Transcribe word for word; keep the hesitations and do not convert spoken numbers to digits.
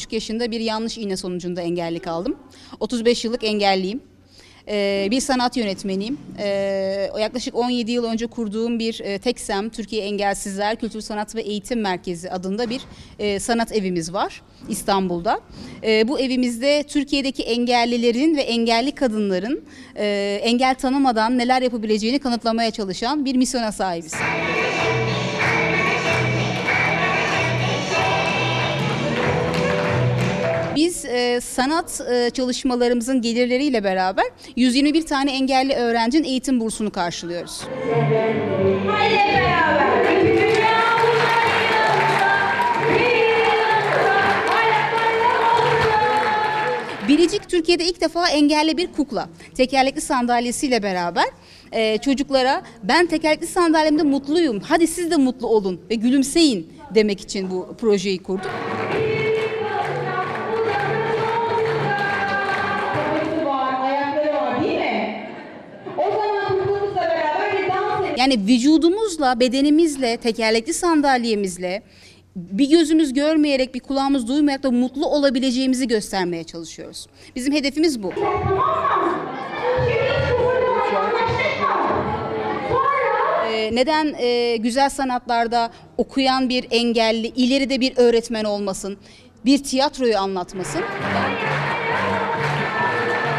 buçuk yaşında bir yanlış iğne sonucunda engelli kaldım. otuz beş yıllık engelliyim. Ee, bir sanat yönetmeniyim. Ee, yaklaşık on yedi yıl önce kurduğum bir e, TEKSEM, Türkiye Engelsizler Kültür Sanat ve Eğitim Merkezi adında bir e, sanat evimiz var İstanbul'da. E, bu evimizde Türkiye'deki engellilerin ve engelli kadınların e, engel tanımadan neler yapabileceğini kanıtlamaya çalışan bir misyona sahibiz. Biz e, sanat e, çalışmalarımızın gelirleriyle beraber yüz yirmi bir tane engelli öğrencinin eğitim bursunu karşılıyoruz. Haydi beraber. Biricik Türkiye'de ilk defa engelli bir kukla, tekerlekli sandalyesiyle beraber e, çocuklara ben tekerlekli sandalyemde mutluyum, hadi siz de mutlu olun ve gülümseyin demek için bu projeyi kurduk. Yani vücudumuzla, bedenimizle, tekerlekli sandalyemizle, bir gözümüz görmeyerek, bir kulağımız duymayarak da mutlu olabileceğimizi göstermeye çalışıyoruz. Bizim hedefimiz bu. Ee, neden e, güzel sanatlarda okuyan bir engelli, ileride bir öğretmen olmasın, bir tiyatroyu anlatmasın?